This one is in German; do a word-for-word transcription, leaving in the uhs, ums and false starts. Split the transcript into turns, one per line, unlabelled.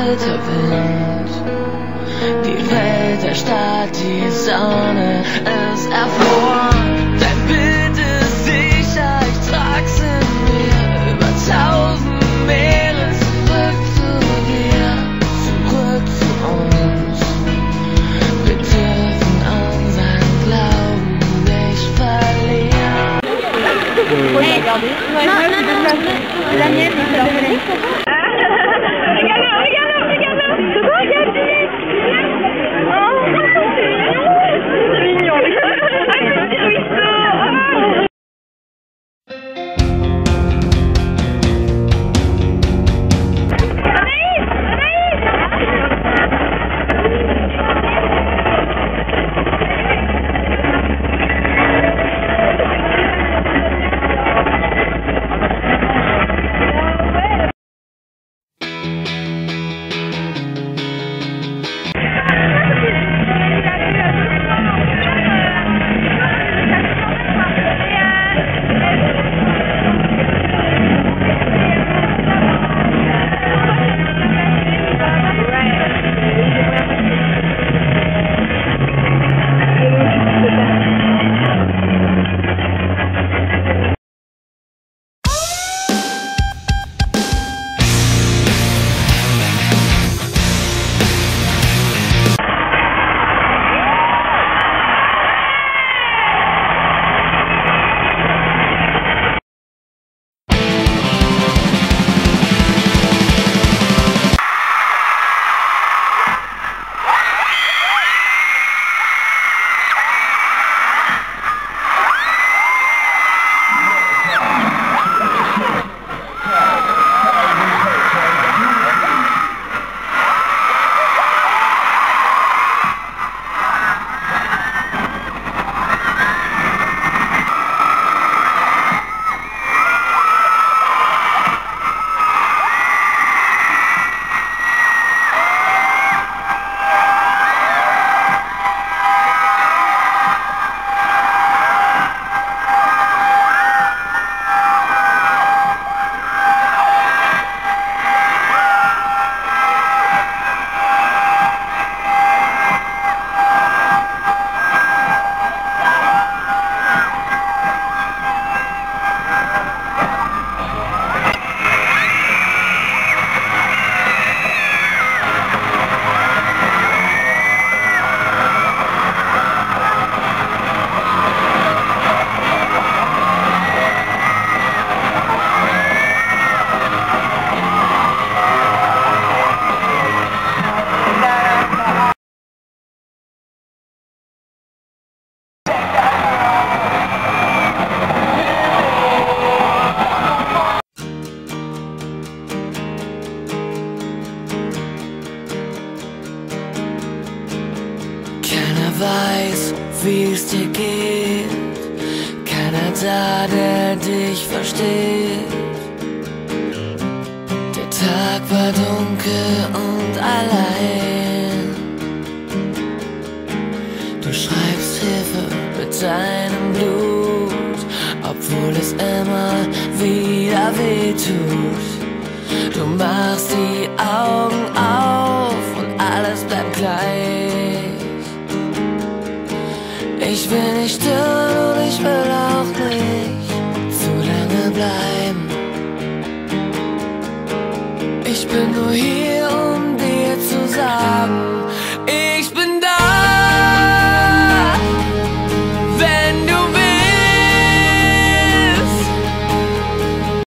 kalter Wind. Die Welt erstarrt, die Sonne ist erfroren. Dein Bild ist sicher, ich trag's in mir über tausend Meere zurück zu dir, zurück zu uns. Wir dürfen unseren Glauben nicht verlieren.
Hey, non, non, non, la mienne, je te la connais. Regarde-le, regarde-le, regarde-le. Regarde-le. Oh, c'est mignon. C'est mignon. Ah, le petit ruisseau.
Weiß, wie es dir geht, keiner da, der dich versteht. Der Tag war dunkel und allein. Du schreibst Hilfe mit deinem Blut, obwohl es immer wieder wehtut. Du machst die Augen auf und alles bleibt gleich. Ich will nicht stören und ich will auch nicht zu lange bleiben. Ich bin nur hier.